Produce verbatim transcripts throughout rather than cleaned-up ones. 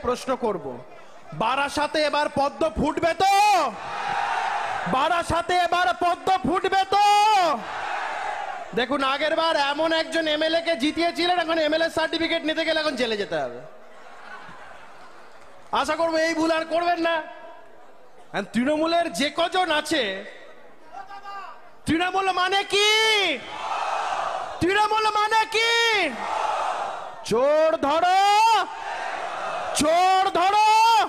প্রশ্ন করব, বারাসাতে এবার পদ্ম ফুটবে তো? বারাসাতে এবার পদ্ম ফুটবে তো? দেখুন, আগের বার এমন একজন এমএলএ কে জিতিয়েছিলেন, এখন এমএলএ সার্টিফিকেট নিতে গেলে এখন জেলে যেতে হবে। আশা করবো এই ভুল আর করবেন না। তৃণমূলের যে কজন আছে, তৃণমূল মানে কি? তৃণমূল মানে কি? চোর ধরো, চোর ধরো।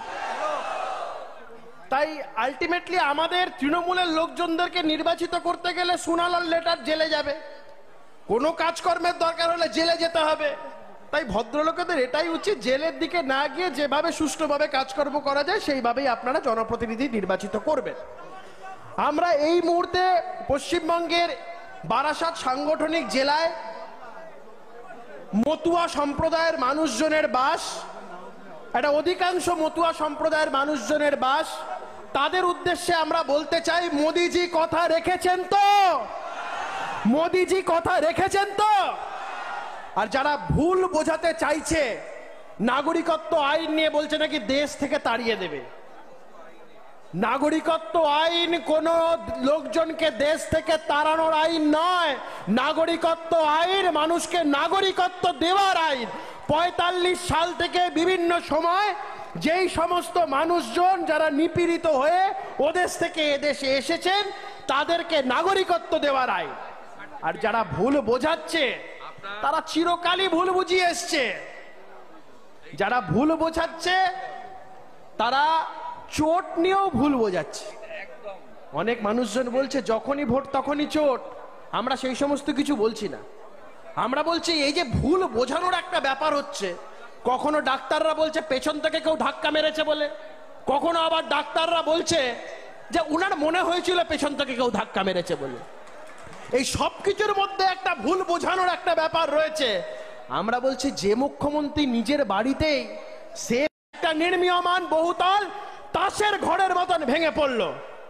তাই আলটিমেটলি আমাদের তৃণমূলের লোকজনদেরকে নির্বাচিত করতে গেলে সোনালাল লেটার জেলে যাবে, কোনো কাজকর্মের দরকার হলে জেলে যেতে হবে। তাই ভদ্রলোকেদের এটাই উচিত, জেলের দিকে না গিয়ে যেভাবে সুষ্ঠুভাবে কাজকর্ম করা যায় সেইভাবেই আপনারা জনপ্রতিনিধি নির্বাচিত করবেন। আমরা এই মুহূর্তে পশ্চিমবঙ্গের বারাসাত সাংগঠনিক জেলায় মতুয়া সম্প্রদায়ের মানুষজনের বাস, একটা অধিকাংশ মতুয়া সম্প্রদায়ের মানুষজনের বাস। তাদের উদ্দেশ্যে আমরা বলতে চাই, মোদিজি কথা রেখেছেন তো? মোদিজি কথা রেখেছেন তো? আর যারা ভুল বোঝাতে চাইছে, নাগরিকত্ব আইন নিয়ে বলছে নাকি দেশ থেকে তাড়িয়ে দেবে, নাগরিকত্ব আইন কোন লোকজনকে দেশ থেকে তাড়ানোর আইন নয়। নাগরিকত্ব আইন মানুষকে নাগরিকত্ব দেওয়ার আইন। পঁয়তাল্লিশ সাল থেকে বিভিন্ন সময় যেই সমস্ত মানুষজন যারা নিপীড়িত হয়ে ওদেশ থেকে এদেশে এসেছেন তাদেরকে নাগরিকত্ব দেওয়ার আইন। আর যারা ভুল বোঝাচ্ছে তারা চিরকালই ভুল বুঝিয়ে এসছে। যারা ভুল বোঝাচ্ছে তারা চোট নিয়েও ভুল বোঝাচ্ছে। অনেক মানুষজন বলছে যখনই ভোট তখনই চোট। আমরা সেই সমস্ত কিছু বলছি না। আমরা বলছি এই যে ভুল বোঝানোর একটা ব্যাপার হচ্ছে, কখনো ডাক্তাররা বলছে পেছন থেকে কেউ ধাক্কা মেরেছে বলে, কখনো আবার ডাক্তাররা বলছে যে উনার মনে হয়েছিল পেছন থেকে কেউ ধাক্কা মেরেছে বলে। এই সব কিছুর মধ্যে একটা ভুল বোঝানোর একটা ব্যাপার রয়েছে। আমরা বলছি যে মুখ্যমন্ত্রী নিজের বাড়িতেই সে একটা নির্মীয়মান বহুতল তাসের ঘরের মতন ভেঙে পড়লো,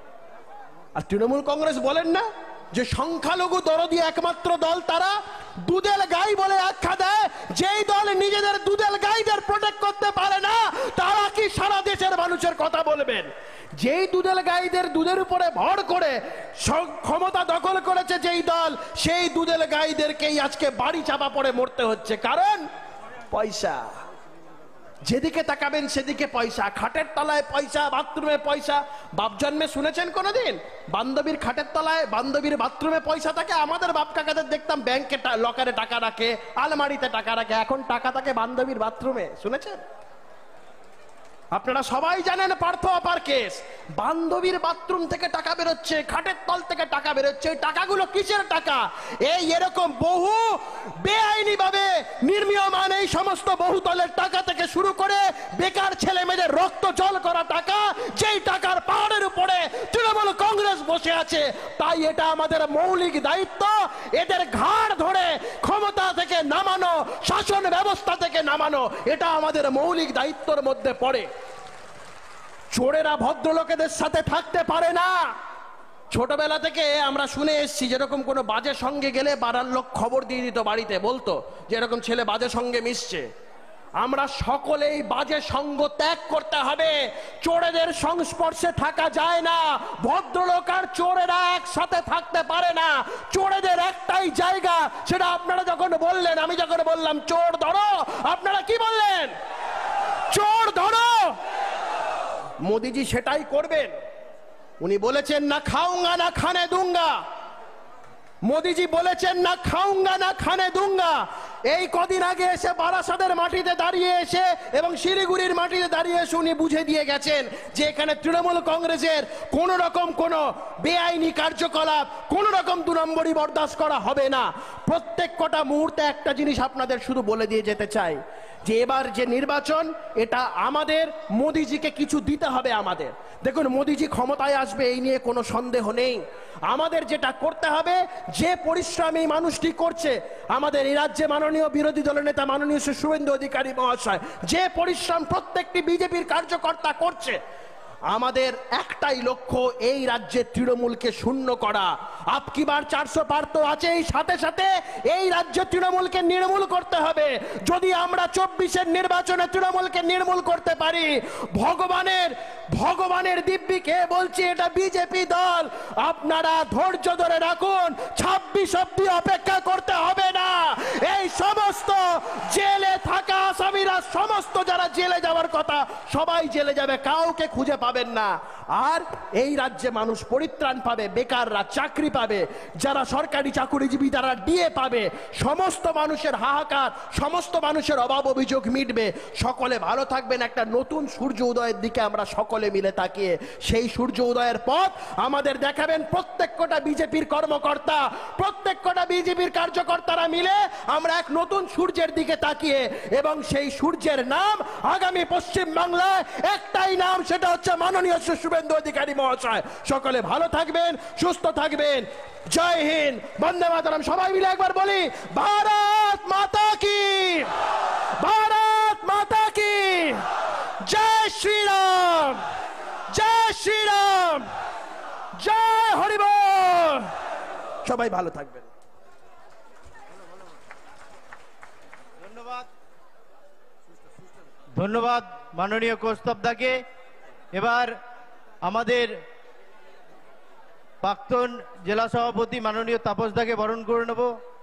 আর তৃণমূল কংগ্রেস বলেন না যে সংখ্যালঘু দরদি একমাত্র দল তারা, দুধেল গাই বলে আখ্যা দেয়। যেই দল নিজেদের দুধেল গাইদের প্রোটেক্ট করতে পারে না তারা কি সারা দেশের মানুষের কথা বলবেন? যেই দুধেল গাইদের দুধের উপরে ভর করে ক্ষমতা দখল করেছে যেই দল, সেই দুধেল গাইদেরকেই আজকে বাড়ি চাপা পড়ে মরতে হচ্ছে। কারণ পয়সা, যেদিকে তাকাবেন সেদিকে পয়সা। খাটের তলায় পয়সা, বাথরুমে পয়সা। বাপ জন্মে শুনেছেন কোনোদিন বান্ধবীর খাটের তলায়, বান্ধবীর বাথরুমে পয়সা থাকে? আমাদের বাপ কাকাদের দেখতাম ব্যাংকে লকারে টাকা রাখে, আলমারিতে টাকা রাখে, এখন টাকা থাকে বান্ধবীর বাথরুমে। শুনেছেন? আপনারা সবাই জানেন পার্থ অপার কেস। বান্ধবীর বাথরুম থেকে টাকা বেরোচ্ছে, খাটের তল থেকে টাকা বেরোচ্ছে। এই টাকাগুলো কিসের টাকা? এই এরকম বহু বেআইনি ভাবে নির্মীয়মান এই সমস্ত বহুতলের টাকা থেকে শুরু করে বেকার ছেলে মেয়েদের রক্ত জল করা টাকা, যেই টাকার পাহাড়ের উপরে তৃণমূল কংগ্রেস বসে আছে। তাই এটা আমাদের মৌলিক দায়িত্ব, এদের ঘাড় ধরে ক্ষমতা থেকে নামানো, শাসন ব্যবস্থা থেকে নামানো, এটা আমাদের মৌলিক দায়িত্বের মধ্যে পড়ে। চোরেরা ভদ্রলোকেদের সাথে থাকতে পারে না। ছোটবেলা থেকে আমরা শুনে এসেছি যেরকম কোনো বাজে সঙ্গে গেলে পাড়ার লোক খবর দিয়ে দিত, বাড়িতে বলতো যে এরকম ছেলে বাজে সঙ্গে মিশছে। আমরা সকলেই বাজে সঙ্গ ত্যাগ করতে হবে। চোরেদের সংস্পর্শে থাকা যায় না। ভদ্রলোক আর চোরেরা একসাথে থাকতে পারে না। চোরেদের একটাই জায়গা, সেটা আপনারা যখন বললেন, আমি যখন বললাম চোর ধরো, আপনারা কি বললেন? চোর ধরো। মোদিজি সেটাই করবেন। উনি বলেছেন না খাউঙ্গা না খানে দুঙ্গা। মোদিজি বলেছেন না খাউঙ্গা না খানে দুঙ্গা। এই কদিন আগে এসে বারাসাতের মাটিতে দাঁড়িয়ে এসে এবং শিলিগুড়ির মাটিতে দাঁড়িয়ে এসে উনি বুঝে দিয়ে গেছেন যে এখানে তৃণমূল কংগ্রেসের কোন রকম কোন বেআইনি কার্যকলাপ, কোন রকম দু নম্বরই বরদাস্ত করা হবে না। প্রত্যেক কটা মুহূর্তে একটা জিনিস আপনাদের শুধু বলে দিয়ে যেতে চাই যে এবার যে নির্বাচন, এটা আমাদের মোদিজিকে কিছু দিতে হবে। আমাদের দেখুন, মোদিজি ক্ষমতায় আসবে এই নিয়ে কোনো সন্দেহ নেই। আমাদের যেটা করতে হবে, যে পরিশ্রম এই মানুষটি করছে, আমাদের এই রাজ্যে মাননীয় বিরোধী দলের নেতা মাননীয় শুভেন্দু অধিকারী মহাশয় যে পরিশ্রম প্রত্যেকটি বিজেপির কার্যকর্তা করছে, আমাদের একটাই লক্ষ্য, এই রাজ্যে তৃণমূলকে শূন্য করা। আপকি বার চারশো পার তো আছেই, সাথে সাথে এই রাজ্যে তৃণমূলকে নির্মূল করতে হবে। যদি আমরা চব্বিশের নির্বাচনে তৃণমূলকে নির্মূল করতে পারি, ভগবানের ভগবানের দিব্যি কে বলছি, এটা বিজেপি দল, আপনারা ধৈর্য ধরে রাখুন, ছাব্বিশ অব্দি অপেক্ষা করতে হবে না। এই সমস্ত জেলে থাকা আসামিরা, সমস্ত যারা জেলে যাওয়ার কথা সবাই জেলে যাবে, কাউকে খুঁজে পাবেন না। আর এই রাজ্যে মানুষ পরিত্রাণ পাবে, বেকাররা চাকরি পাবে, যারা সরকারি চাকরিজীবী তারা ডিএ পাবে, সমস্ত মানুষের হাহাকার, সমস্ত মানুষের অভাব অভিযোগ মিটবে। সকলে ভালো থাকবেন। একটা নতুন সূর্য উদয়ের দিকে আমরা সকলে মিলে তাকিয়ে, সেই সূর্য উদয়ের পথ আমাদের দেখাবেন প্রত্যেক কটা বিজেপির কর্মকর্তা, প্রত্যেক কটা বিজেপির কার্যকর্তারা মিলে আমরা এক নতুন সূর্যের দিকে তাকিয়ে, এবং সেই সূর্যের নাম আগামী পশ্চিম বাংলায় একটাই নাম, সেটা হচ্ছে মাননীয় শুভেন্দু অধিকারী মহাশয়। সকলে ভালো থাকবেন, সুস্থ থাকবেন। জয় হিন্দ, বন্দে মাতরম। সবাই মিলে একবার বলি, ভারত মাতা কি, ভারত মাতা কি, জয় শ্রীরাম, জয় শ্রীরাম, জয় হরিবল। সবাই ভালো থাকবেন। ধন্যবাদ, ধন্যবাদ মাননীয় কৌস্তবদাকে। এবার আমাদের প্রাক্তন জেলা সভাপতি মাননীয় তাপসদাকে বরণ করে নেব।